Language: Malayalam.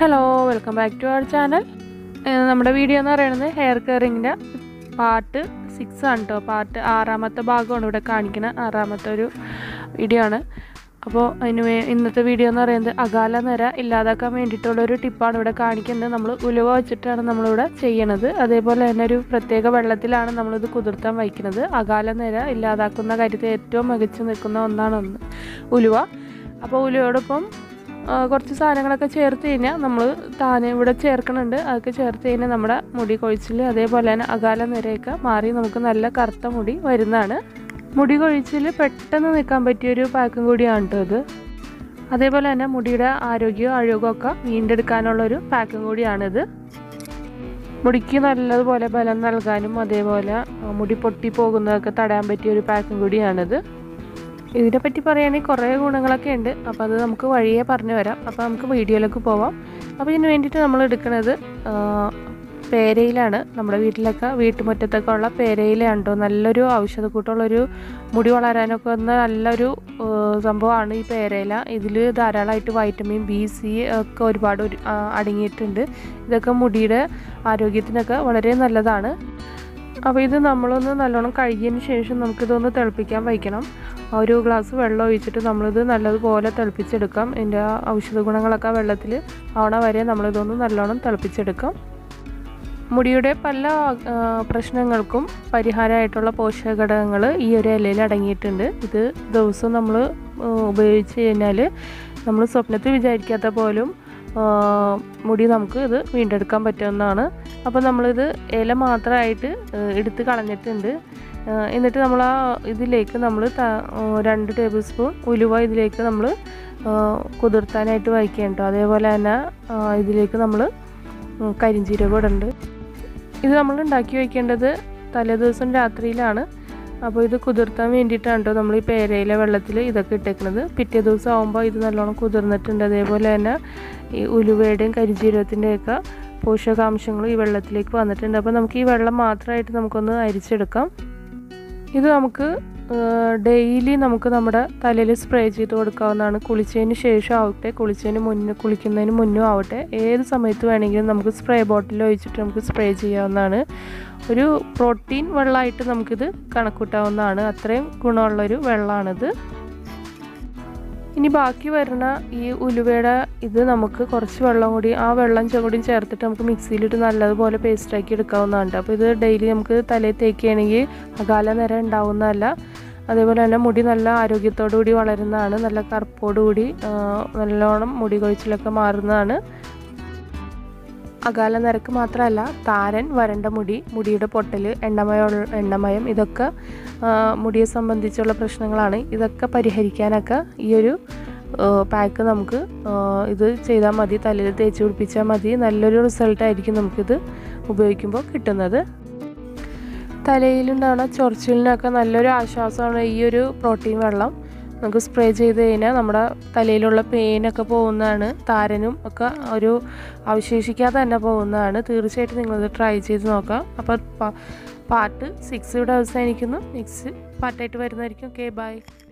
Hello, welcome back to our channel. നമ്മുടെ വീഡിയോ എന്ന് പറയുന്നത് ഹെയർ കെയറിങ്ങിൻ്റെ പാർട്ട് 6 ആണ് കേട്ടോ. പാർട്ട് 6ാമത്തെ ഭാഗമാണ് ഇവിടെ കാണിക്കുന്ന 6ാമത്തെ ഒരു വീഡിയോ ആണ്. അപ്പോൾ ഇന്നത്തെ വീഡിയോ എന്ന് പറയുന്നത് അകാല നിര ഇല്ലാതാക്കാൻ വേണ്ടിയിട്ടുള്ളൊരു ടിപ്പാണ് ഇവിടെ കാണിക്കുന്നത്. നമ്മൾ ഉലുവ വെച്ചിട്ടാണ് നമ്മളിവിടെ ചെയ്യണത്. അതേപോലെ തന്നെ ഒരു പ്രത്യേക വെള്ളത്തിലാണ് നമ്മളിത് കുതിർത്താൻ വയ്ക്കുന്നത്. അകാല നിര ഇല്ലാതാക്കുന്ന കാര്യത്തിൽ ഏറ്റവും മികച്ചു നിൽക്കുന്ന ഒന്നാണ് ഉലുവ. അപ്പോൾ ഉലുവയോടൊപ്പം കുറച്ച് സാധനങ്ങളൊക്കെ ചേർത്ത് കഴിഞ്ഞാൽ നമ്മൾ താനെ ഇവിടെ ചേർക്കുന്നുണ്ട്. അതൊക്കെ ചേർത്ത് കഴിഞ്ഞാൽ നമ്മുടെ മുടി കൊഴിച്ചിൽ അതേപോലെ തന്നെ അകാല നിരയൊക്കെ മാറി നമുക്ക് നല്ല കറുത്ത മുടി വരുന്നതാണ്. മുടി കൊഴിച്ചിൽ പെട്ടെന്ന് നിൽക്കാൻ പറ്റിയൊരു പാക്കും കൂടിയാണ് കേട്ടോ ഇത്. അതേപോലെ തന്നെ മുടിയുടെ ആരോഗ്യമൊക്കെ വീണ്ടെടുക്കാനുള്ളൊരു പാക്കും കൂടിയാണിത്. മുടിക്ക് നല്ലതുപോലെ ബലം നൽകാനും അതേപോലെ മുടി പൊട്ടി പോകുന്നതൊക്കെ തടയാൻ പറ്റിയൊരു പാക്കും കൂടിയാണിത്. ഇതിനെപ്പറ്റി പറയുകയാണെങ്കിൽ കുറേ ഗുണങ്ങളൊക്കെ ഉണ്ട്. അപ്പോൾ അത് നമുക്ക് വഴിയേ പറഞ്ഞു വരാം. അപ്പോൾ നമുക്ക് വീഡിയോയിലേക്ക് പോവാം. അപ്പോൾ ഇതിന് വേണ്ടിയിട്ട് നമ്മൾ എടുക്കുന്നത് പേരയിലാണ്. നമ്മുടെ വീട്ടുമുറ്റത്തൊക്കെ ഉള്ള പേരയിലാണ് കേട്ടോ. നല്ലൊരു ഔഷധക്കൂട്ടുള്ളൊരു മുടി വളരാനൊക്കെ വന്ന നല്ലൊരു സംഭവമാണ് ഈ പേരയില. ഇതിൽ ധാരാളമായിട്ട് വൈറ്റമിൻ ബി, സി ഒക്കെ ഒരുപാട് അടങ്ങിയിട്ടുണ്ട്. ഇതൊക്കെ മുടിയുടെ ആരോഗ്യത്തിനൊക്കെ വളരെ നല്ലതാണ്. അപ്പോൾ ഇത് നമ്മളൊന്ന് നല്ലോണം കഴുകിയതിന് ശേഷം നമുക്കിതൊന്ന് തിളപ്പിക്കാൻ വയ്ക്കണം. ഒരു ഗ്ലാസ് വെള്ളം ഒഴിച്ചിട്ട് നമ്മളിത് നല്ലതുപോലെ തിളപ്പിച്ചെടുക്കാം. ഇതിൻ്റെ ഔഷധ ഗുണങ്ങളൊക്കെ വെള്ളത്തിൽ ആവണ വരെ നമ്മളിതൊന്ന് നല്ലോണം തിളപ്പിച്ചെടുക്കാം. മുടിയുടെ പല പ്രശ്നങ്ങൾക്കും പരിഹാരമായിട്ടുള്ള പോഷക ഘടകങ്ങൾ ഈ ഒരു ഇലയിൽ അടങ്ങിയിട്ടുണ്ട്. ഇത് ദിവസവും നമ്മൾ ഉപയോഗിച്ച് കഴിഞ്ഞാൽ നമ്മൾ സ്വപ്നത്തിൽ വിചാരിക്കാത്ത പോലും മുടി നമുക്ക് ഇത് വീണ്ടെടുക്കാൻ പറ്റുന്നതാണ്. അപ്പോൾ നമ്മളിത് ഇല മാത്രമായിട്ട് എടുത്ത് കളഞ്ഞിട്ടുണ്ട്. എന്നിട്ട് നമ്മൾ ഇതിലേക്ക് നമ്മൾ 2 ടേബിൾ സ്പൂൺ ഉലുവ ഇതിലേക്ക് നമ്മൾ കുതിർത്താനായിട്ട് വയ്ക്കാം കേട്ടോ. അതേപോലെ തന്നെ ഇതിലേക്ക് നമ്മൾ കരിഞ്ജീരകം ഇടുന്നുണ്ട്. ഇത് നമ്മൾ ഉണ്ടാക്കി വയ്ക്കേണ്ടത് തലേദിവസം രാത്രിയിലാണ്. അപ്പോൾ ഇത് കുതിർത്താൻ വേണ്ടിയിട്ടാണ് കേട്ടോ നമ്മൾ ഈ പേരയില വെള്ളത്തിൽ ഇതൊക്കെ ഇട്ടേക്കുന്നത്. പിറ്റേ ദിവസം ആകുമ്പോൾ ഇത് നല്ലോണം കുതിർന്നിട്ടുണ്ട്. അതേപോലെ തന്നെ ഈ ഉലുവയുടെയും കരിഞ്ജീരകത്തിൻ്റെയൊക്കെ പോഷകാംശങ്ങൾ ഈ വെള്ളത്തിലേക്ക് വന്നിട്ടുണ്ട്. അപ്പോൾ നമുക്ക് ഈ വെള്ളം മാത്രമായിട്ട് നമുക്കൊന്ന് അരിച്ചെടുക്കാം. ഇത് നമുക്ക് ഡെയിലി നമുക്ക് നമ്മുടെ തലയിൽ സ്പ്രേ ചെയ്ത് കൊടുക്കാവുന്നതാണ്. കുളിച്ചതിന് ശേഷം ആവട്ടെ, കുളിക്കുന്നതിന് മുന്നേ ആവട്ടെ, ഏത് സമയത്ത് വേണമെങ്കിലും നമുക്ക് സ്പ്രേ ബോട്ടിൽ ഒഴിച്ചിട്ട് നമുക്ക് സ്പ്രേ ചെയ്യാവുന്നതാണ്. ഒരു പ്രോട്ടീൻ വെള്ളമായിട്ട് നമുക്കിത് കണക്കൂട്ടാവുന്നതാണ്. അത്രയും ഗുണമുള്ളൊരു വെള്ളമാണിത്. ഇനി ബാക്കി വരുന്ന ഈ ഉലുവയുടെ ഇത് നമുക്ക് കുറച്ച് വെള്ളം കൂടി കൂടി ചേർത്തിട്ട് നമുക്ക് മിക്സിയിലിട്ട് നല്ലതുപോലെ പേസ്റ്റാക്കി എടുക്കാവുന്നതാണ്. അപ്പോൾ ഇത് ഡെയിലി നമുക്ക് തലയിൽ തേക്കുകയാണെങ്കിൽ അകാല നിര ഉണ്ടാവുന്നതല്ല. അതേപോലെ തന്നെ മുടി നല്ല ആരോഗ്യത്തോടു കൂടി വളരുന്നതാണ്. നല്ല കറുപ്പോടുകൂടി നല്ലോണം മുടി കൊഴിച്ചിലൊക്കെ മാറുന്നതാണ്. അകാല നിരക്ക് മാത്രമല്ല, താരൻ, വരണ്ട മുടിയുടെ പൊട്ടൽ, എണ്ണമയം ഇതൊക്കെ മുടിയെ സംബന്ധിച്ചുള്ള പ്രശ്നങ്ങളാണ്. ഇതൊക്കെ പരിഹരിക്കാനൊക്കെ ഈ ഒരു പാക്ക് നമുക്ക് ഇത് ചെയ്താൽ മതി. തലയിൽ തേച്ച് പിടിപ്പിച്ചാൽ മതി. നല്ലൊരു റിസൾട്ടായിരിക്കും നമുക്കിത് ഉപയോഗിക്കുമ്പോൾ കിട്ടുന്നത്. തലയിലുണ്ടാകുന്ന ചൊറിച്ചിലിനൊക്കെ നല്ലൊരു ആശ്വാസമാണ് ഈ ഒരു പ്രോട്ടീൻ വെള്ളം. നമുക്ക് സ്പ്രേ ചെയ്ത് കഴിഞ്ഞാൽ നമ്മുടെ തലയിലുള്ള പെയിനൊക്കെ പോകുന്നതാണ്. താരനും ഒക്കെ ഒരു അവശേഷിക്കാതെ തന്നെ പോകുന്നതാണ്. തീർച്ചയായിട്ടും നിങ്ങളിത് ട്രൈ ചെയ്ത് നോക്കാം. അപ്പോൾ പാർട്ട് 6 ഇവിടെ അവസാനിക്കുന്നു. നെക്സ്റ്റ് പാർട്ടായിട്ട് വരുന്നതായിരിക്കും. Okay, by.